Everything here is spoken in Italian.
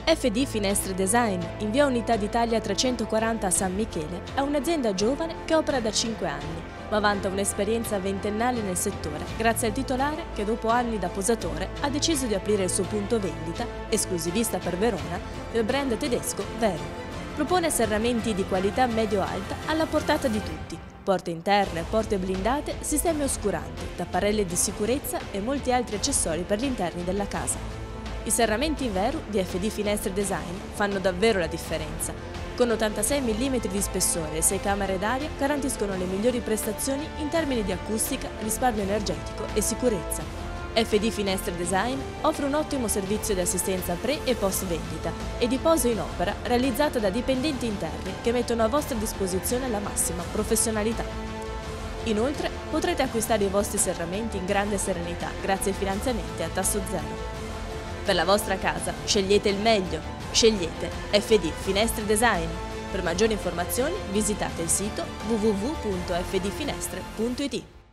FD Finestre Design, in via Unità d'Italia 340 a San Michele, è un'azienda giovane che opera da 5 anni, ma vanta un'esperienza ventennale nel settore grazie al titolare che dopo anni da posatore ha deciso di aprire il suo punto vendita, esclusivista per Verona, del brand tedesco Vero. Propone serramenti di qualità medio-alta alla portata di tutti, porte interne, porte blindate, sistemi oscuranti, tapparelle di sicurezza e molti altri accessori per gli interni della casa. I serramenti in Veru di FD Finestre Design fanno davvero la differenza. Con 86 mm di spessore e 6 camere d'aria garantiscono le migliori prestazioni in termini di acustica, risparmio energetico e sicurezza. FD Finestre Design offre un ottimo servizio di assistenza pre e post vendita e di posa in opera realizzata da dipendenti interni che mettono a vostra disposizione la massima professionalità. Inoltre potrete acquistare i vostri serramenti in grande serenità grazie ai finanziamenti a tasso zero. Per la vostra casa scegliete il meglio, scegliete FD Finestre Design. Per maggiori informazioni visitate il sito www.fdfinestre.it.